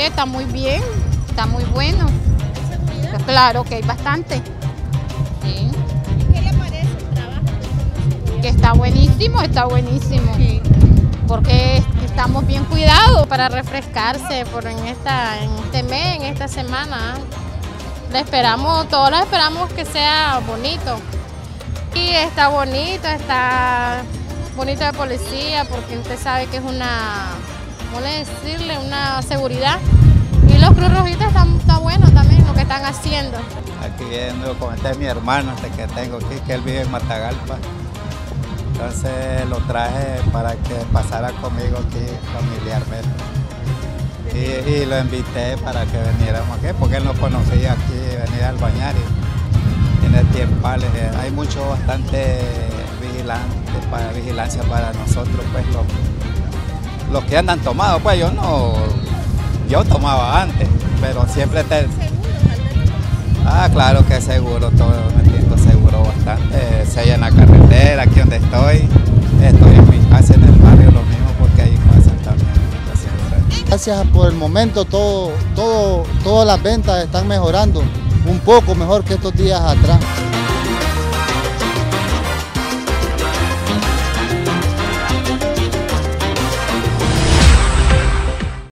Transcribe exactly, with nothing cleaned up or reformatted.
está muy bien, está muy bueno. Pues claro que hay bastante. Sí. ¿Qué le parece el trabajo de? Que está buenísimo, está buenísimo. Sí. Porque estamos bien cuidados para refrescarse por en, esta, en este mes, en esta semana. Le esperamos, todos lo esperamos que sea bonito. Y está bonito, está bonito de policía, porque usted sabe que es una, ¿cómo le decirle? Una seguridad. Y los Cruz Rojitas están, está bueno también lo que están haciendo. Aquí viendo con este es mi hermano, este que tengo aquí, que él vive en Matagalpa. Entonces lo traje para que pasara conmigo aquí familiarmente. Y, y lo invité para que viniéramos aquí, porque él no conocía aquí venir al Bañari. Tiene tiempales, hay mucho, bastante vigilante, para, vigilancia para nosotros, pues los, los que andan tomados, pues yo no, yo tomaba antes, pero siempre te... Ah, claro que seguro, todo me siento seguro bastante, se en la carretera, aquí donde estoy, estoy en mi casa, en el barrio, lo mismo, porque ahí pasan también. Gracias por el momento, todo, todo, todas las ventas están mejorando, un poco mejor que estos días atrás.